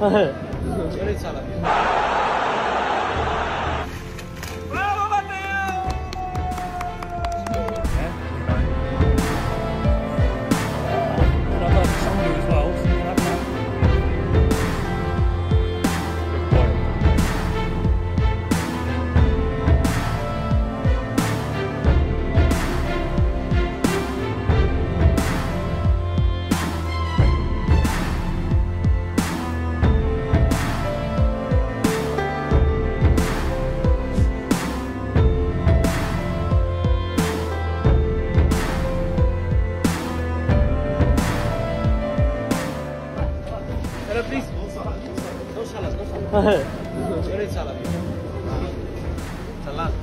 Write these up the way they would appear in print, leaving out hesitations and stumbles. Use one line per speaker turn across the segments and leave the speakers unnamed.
Very salad. Please. No salad, no salad. Very salad. Salad.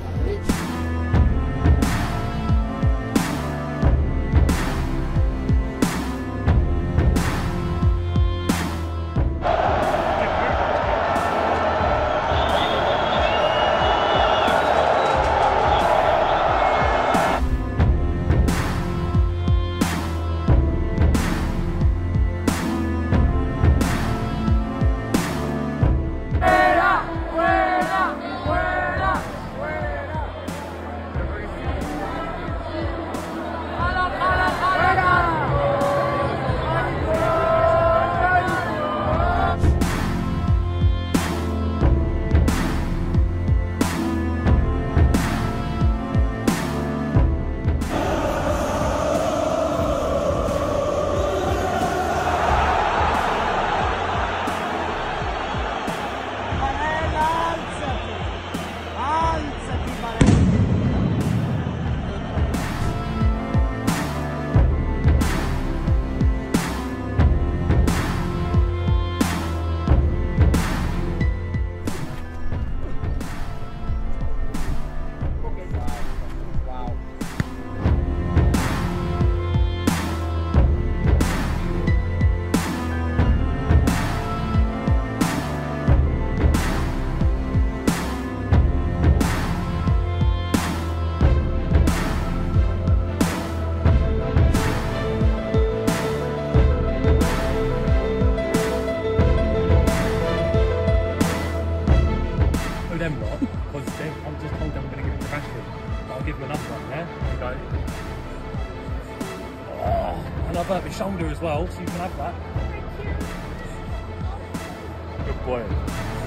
Them lot, positive. I'm just told them I'm going to give it to Rashford. But I'll give him another one, yeah? There you go. Oh, and I've hurt my shoulder as well, so you can have that. Good boy.